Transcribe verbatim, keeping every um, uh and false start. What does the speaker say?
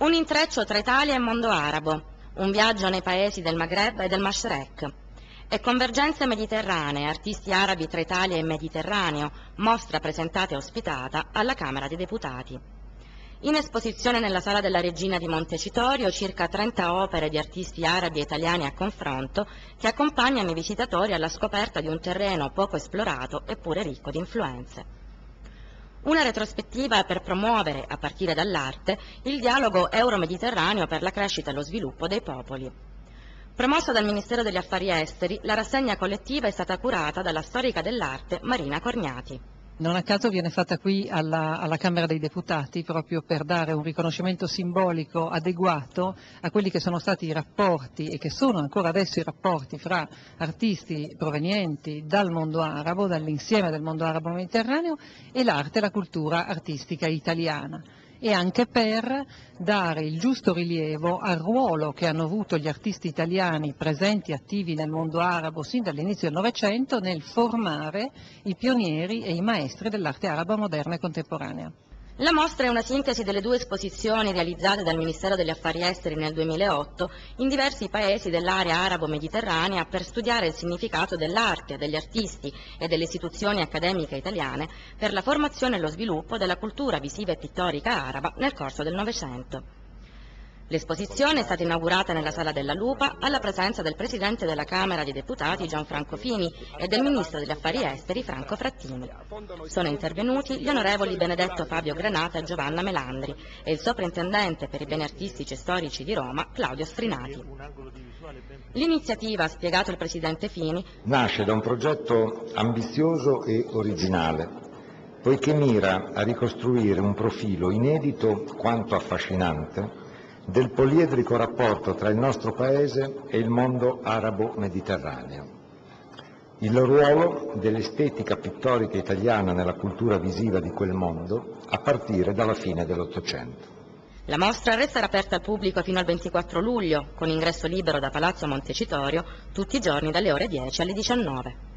Un intreccio tra Italia e mondo arabo, un viaggio nei paesi del Maghreb e del Mashrek. E convergenze mediterranee, artisti arabi tra Italia e Mediterraneo, mostra presentata e ospitata alla Camera dei Deputati. In esposizione nella Sala della Regina di Montecitorio circa trenta opere di artisti arabi e italiani a confronto che accompagnano i visitatori alla scoperta di un terreno poco esplorato eppure ricco di influenze. Una retrospettiva per promuovere, a partire dall'arte, il dialogo euro-mediterraneo per la crescita e lo sviluppo dei popoli. Promossa dal Ministero degli Affari Esteri, la rassegna collettiva è stata curata dalla storica dell'arte Marina Corniati. Non a caso viene fatta qui alla, alla Camera dei Deputati proprio per dare un riconoscimento simbolico adeguato a quelli che sono stati i rapporti e che sono ancora adesso i rapporti fra artisti provenienti dal mondo arabo, dall'insieme del mondo arabo mediterraneo e l'arte e la cultura artistica italiana, e anche per dare il giusto rilievo al ruolo che hanno avuto gli artisti italiani presenti e attivi nel mondo arabo sin dall'inizio del Novecento nel formare i pionieri e i maestri dell'arte araba moderna e contemporanea. La mostra è una sintesi delle due esposizioni realizzate dal Ministero degli Affari Esteri nel duemilaotto in diversi paesi dell'area arabo-mediterranea per studiare il significato dell'arte, degli artisti e delle istituzioni accademiche italiane per la formazione e lo sviluppo della cultura visiva e pittorica araba nel corso del Novecento. L'esposizione è stata inaugurata nella Sala della Lupa alla presenza del Presidente della Camera dei Deputati Gianfranco Fini e del Ministro degli Affari Esteri Franco Frattini. Sono intervenuti gli onorevoli Benedetto Fabio Granata e Giovanna Melandri e il Soprintendente per i Beni Artistici e Storici di Roma Claudio Sfrinati. L'iniziativa, ha spiegato il Presidente Fini, nasce da un progetto ambizioso e originale, poiché mira a ricostruire un profilo inedito quanto affascinante del poliedrico rapporto tra il nostro Paese e il mondo arabo-mediterraneo. Il ruolo dell'estetica pittorica italiana nella cultura visiva di quel mondo a partire dalla fine dell'Ottocento. La mostra resterà aperta al pubblico fino al ventiquattro luglio, con ingresso libero da Palazzo Montecitorio tutti i giorni dalle ore dieci alle diciannove.